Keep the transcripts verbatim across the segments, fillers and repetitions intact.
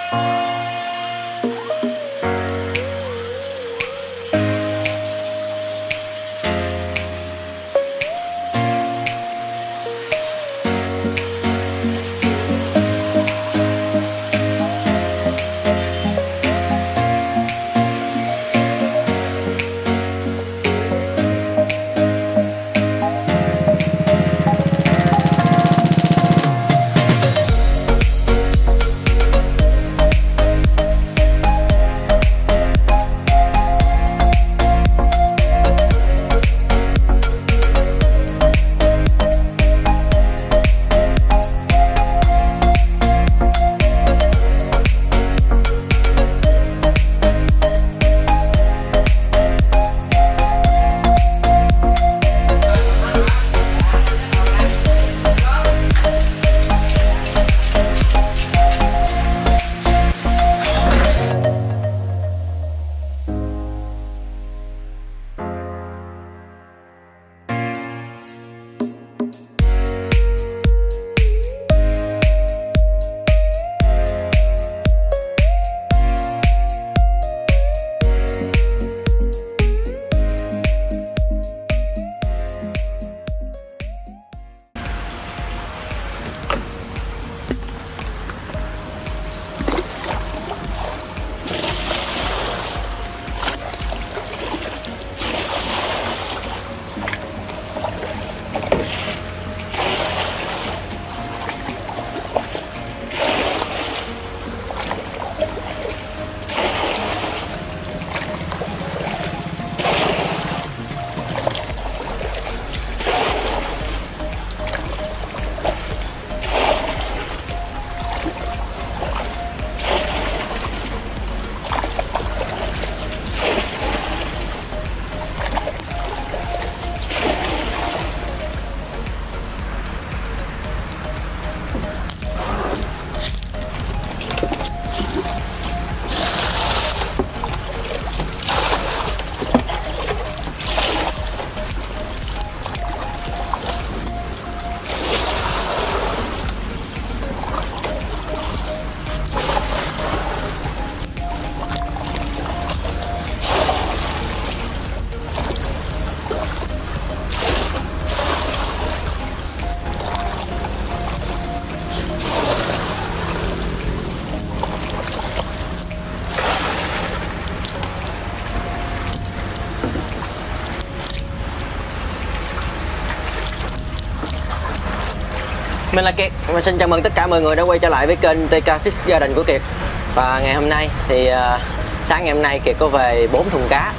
Mình là Kiệt, mình xin chào mừng tất cả mọi người đã quay trở lại với kênh tê ca Fish Garden của Kiệt. Và ngày hôm nay thì uh, sáng ngày hôm nay Kiệt có về bốn thùng cá.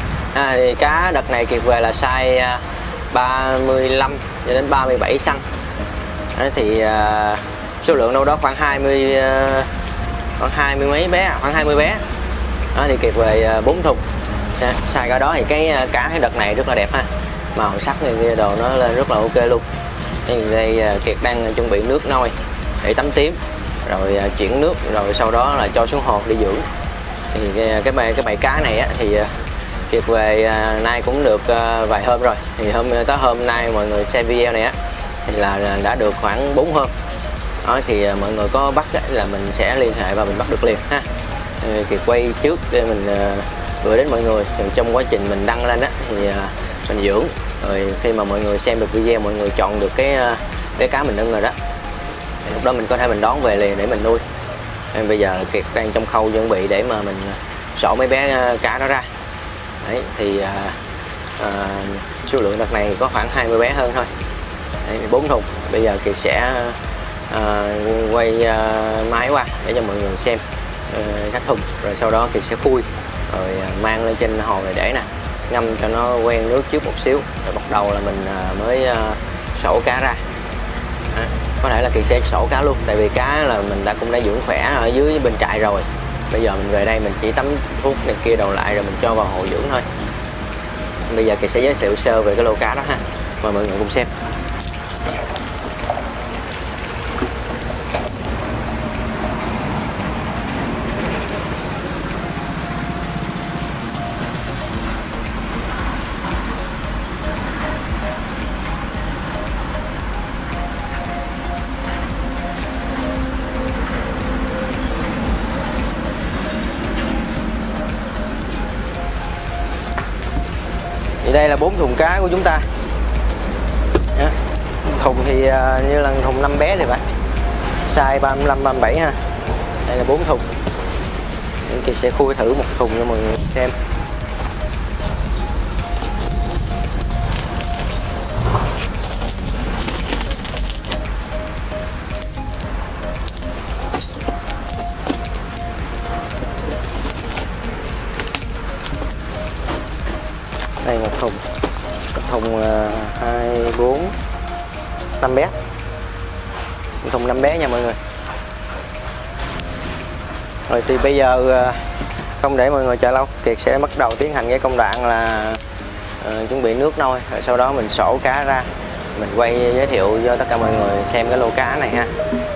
À, thì cá đợt này Kiệt về là size uh, ba mươi lăm cho đến ba mươi bảy xăng. Đấy, thì uh, số lượng đâu đó khoảng hai mươi uh, khoảng hai mươi mấy bé, khoảng hai mươi bé. Đó, thì Kiệt về uh, bốn thùng. Sai cái đó thì cái uh, cá cái đợt này rất là đẹp ha. Màu sắc này đồ nó lên rất là ok luôn. Đây Kiệt đang chuẩn bị nước nôi để tắm tím, rồi chuyển nước, rồi sau đó là cho xuống hồ đi dưỡng. Thì cái cái bầy cái bầy cá này á, thì Kiệt về nay cũng được vài hôm rồi. Thì hôm tới hôm nay mọi người xem video này á thì là đã được khoảng bốn hôm. Đó, thì mọi người có bắt là mình sẽ liên hệ và mình bắt được liền ha. Kiệt quay trước để mình gửi đến mọi người. Thì trong quá trình mình đăng lên á thì mình dưỡng, rồi khi mà mọi người xem được video, mọi người chọn được cái cái cá mình ưng rồi đó, thì lúc đó mình có thể mình đón về liền để mình nuôi. Nên bây giờ Kiệt đang trong khâu chuẩn bị để mà mình sổ mấy bé cá đó ra. Đấy, thì à, à, số lượng đợt này có khoảng hai mươi bé hơn thôi. bốn thùng. Bây giờ Kiệt sẽ à, quay à, máy qua để cho mọi người xem à, các thùng, rồi sau đó Kiệt sẽ khui rồi à, mang lên trên hồ này để nè, ngâm cho nó quen nước trước một xíu, rồi bắt đầu là mình mới sổ cá ra. À, có thể là Kiệt sẽ sổ cá luôn, tại vì cá là mình đã cũng đã dưỡng khỏe ở dưới bên trại rồi. Bây giờ mình về đây mình chỉ tắm thuốc này kia đầu lại rồi mình cho vào hồ dưỡng thôi. Bây giờ Kiệt sẽ giới thiệu sơ về cái lô cá đó ha, mời mọi người cùng xem. Thì đây là bốn thùng cá của chúng ta. Đó. Thùng thì uh, như là thùng năm bé thì phải, size ba mươi lăm ba mươi bảy ha. Đây là bốn thùng. Thì sẽ khui thử một thùng cho mọi người xem. Đây một thùng, thùng hai bốn năm bé, thùng năm bé nha mọi người. Rồi thì bây giờ không để mọi người chờ lâu, Kiệt sẽ bắt đầu tiến hành cái công đoạn là uh, chuẩn bị nước nôi, rồi sau đó mình sổ cá ra, mình quay giới thiệu cho tất cả mọi người xem cái lô cá này ha.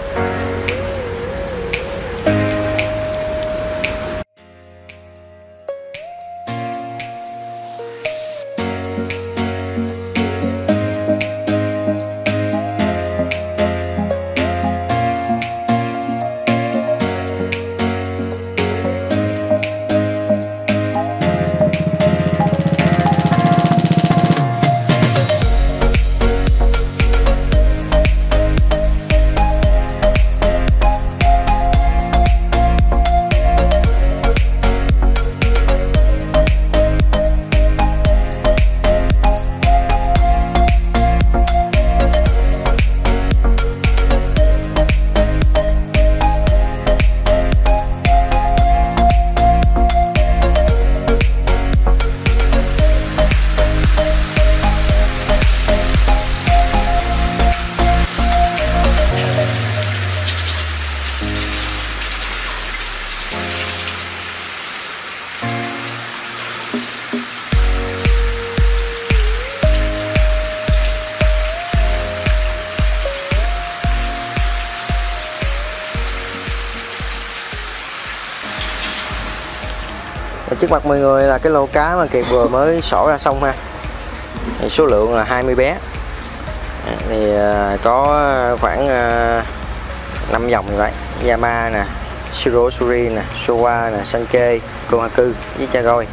Trước mặt mọi người là cái lô cá mà Kiệt vừa mới sổ ra xong ha. Thì số lượng là hai mươi bé. Thì có khoảng năm dòng như vậy. Yama nè, Shirosuri nè, Showa nè, Sankei, Kohaku với Chagoi.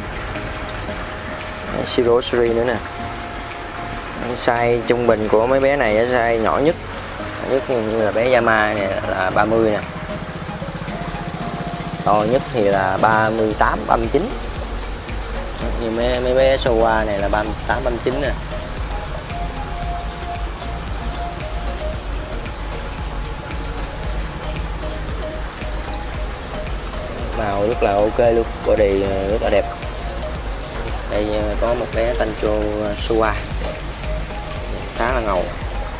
Shirosuri nữa nè. Size trung bình của mấy bé này là size nhỏ nhất. Nhất như là bé Yama này là ba mươi nè. To nhất thì là ba mươi tám, ba mươi chín. Như mấy, mấy bé Showa này là ba mươi tám, ba mươi chín nè. Màu rất là ok luôn, body rất là đẹp. Đây có một bé Tancho Showa khá là ngầu.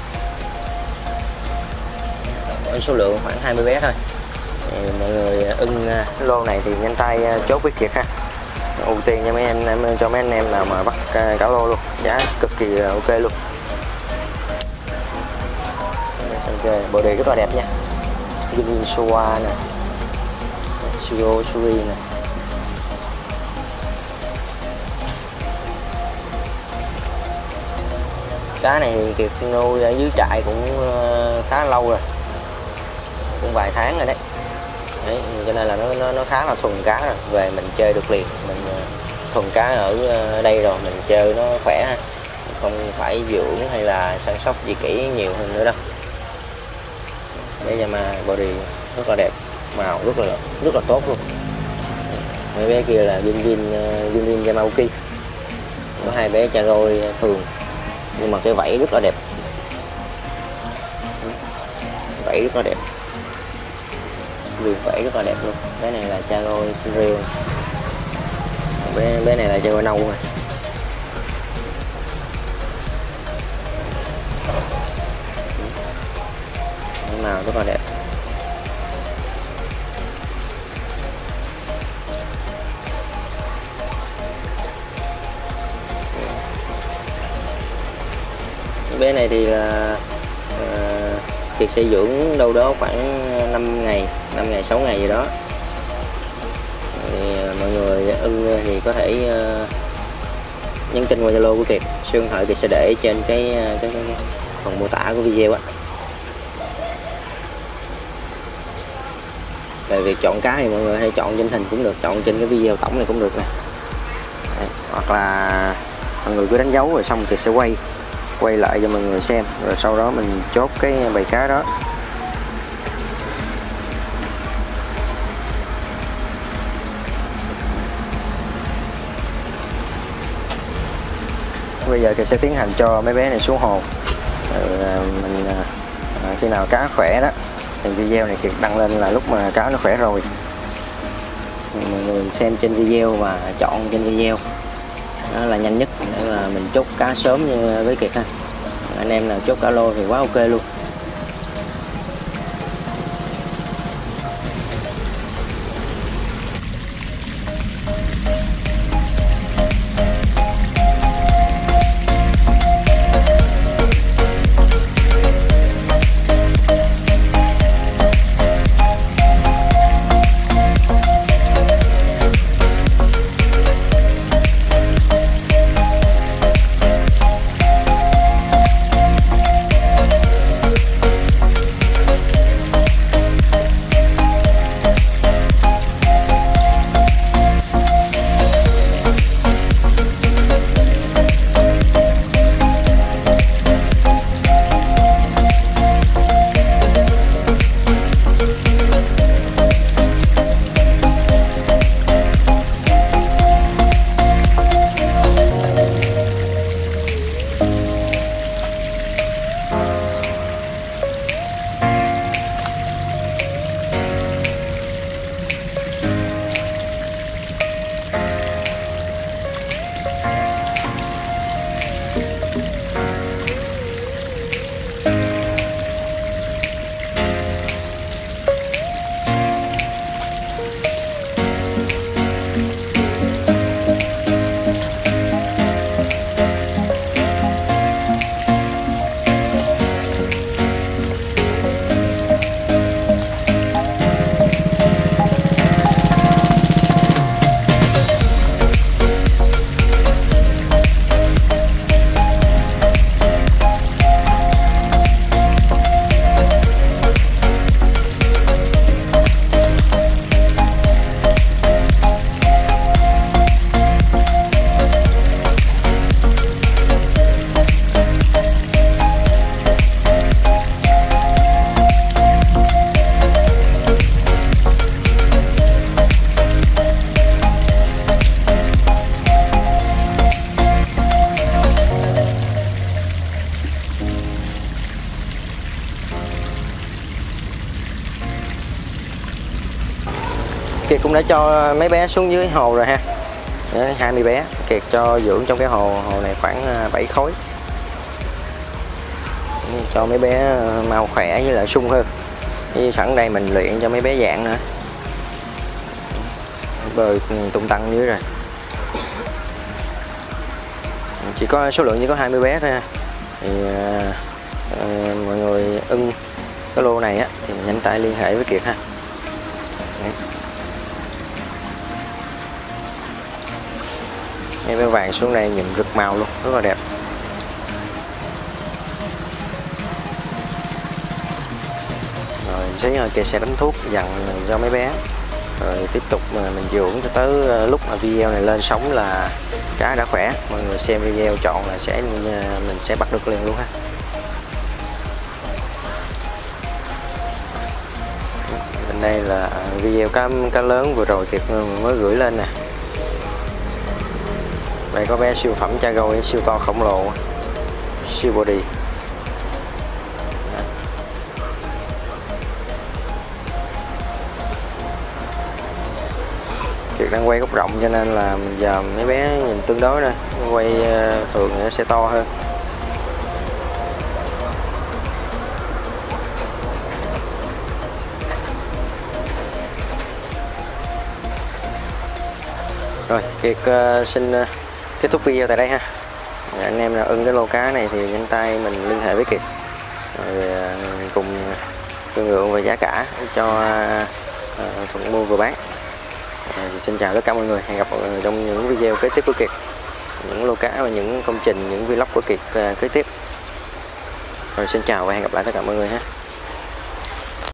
Với số lượng khoảng hai mươi bé thôi. Thì mọi người ưng cái lô này thì nhanh tay chốt với Kiệt ha. Ưu tiên cho mấy anh em, cho mấy anh em nào mà bắt cả lô luôn, giá cực kỳ ok luôn. Okay, body rất là đẹp nha. Yumi Showa nè, Shirosuri nè. Cá này thì Kiệt nuôi ở dưới trại cũng khá lâu rồi, cũng vài tháng rồi đấy. Đấy, cho nên là nó, nó nó khá là thuần cá rồi, về mình chơi được liền. Mình thuần cá ở đây rồi mình chơi nó khỏe ha, không phải dưỡng hay là săn sóc gì kỹ nhiều hơn nữa đâu. Bây giờ mà body rất là đẹp, màu rất là rất là tốt luôn. Mấy bé kia là Ginrin Ginrin Yamauki, có hai bé Chagoi thường, nhưng mà cái vảy rất là đẹp, vảy rất là đẹp, viền vảy rất là đẹp luôn. Bé này là Chagoi Senryu, bé bé này là Chagoi nâu này. Màu rất là đẹp. Bé này thì là uh, Kiệt sẽ dưỡng đâu đó khoảng năm ngày, năm ngày, sáu ngày gì đó. Thì mọi người ưng thì có thể uh, nhắn tin qua Zalo của Kiệt, số điện thoại Kiệt sẽ để trên cái, cái, cái phần mô tả của video á. Về việc chọn cá thì mọi người hay chọn trên hình cũng được, chọn trên cái video tổng này cũng được nè. Đấy, hoặc là mọi người cứ đánh dấu rồi xong Kiệt sẽ quay quay lại cho mọi người xem, rồi sau đó mình chốt cái bầy cá đó. Bây giờ Kiệt sẽ tiến hành cho mấy bé này xuống hồ. Rồi mình à, khi nào cá khỏe đó thì video này Kiệt đăng lên là lúc mà cá nó khỏe rồi, mọi người xem trên video và chọn trên video, đó là nhanh nhất để là mình chốt cá sớm như với Kiệt ha. Anh em nào chốt cả lô thì quá ok luôn. Kiệt cũng đã cho mấy bé xuống dưới hồ rồi ha. Đấy, hai mươi bé Kiệt cho dưỡng trong cái hồ hồ này khoảng bảy khối, cho mấy bé mau khỏe với lại sung hơn. Như sẵn đây mình luyện cho mấy bé dạng nữa, bơi tung tăng dưới rồi. Chỉ có số lượng chỉ có hai mươi bé thôi ha. Thì à, à, mọi người ưng cái lô này á thì nhanh tay liên hệ với Kiệt ha. Đấy. Mấy bé vàng xuống đây nhìn rực màu luôn, rất là đẹp. Rồi xíu Kiệt sẽ đánh thuốc dặn cho mấy bé, rồi tiếp tục mình dưỡng cho tới lúc mà video này lên sóng là cá đã khỏe. Mọi người xem video chọn là sẽ mình sẽ bắt được liền luôn ha. Bên đây là video cá cá lớn vừa rồi Kiệt mới gửi lên nè. Đây có bé siêu phẩm cha gôi siêu to khổng lồ, siêu body. Kiệt đang quay góc rộng cho nên là giờ mấy bé nhìn tương đối nè, quay thường thì nó sẽ to hơn. Rồi Kiệt uh, xin uh, kết thúc video tại đây ha. Anh em nào ưng cái lô cá này thì nhanh tay mình liên hệ với Kiệt, rồi uh, cùng thương lượng về giá cả cho uh, thuận mua vừa bán. Uh, xin chào tất cả mọi người, hẹn gặp mọi người trong những video kế tiếp của Kiệt, những lô cá và những công trình, những vlog của Kiệt uh, kế tiếp. Rồi xin chào và hẹn gặp lại tất cả mọi người ha.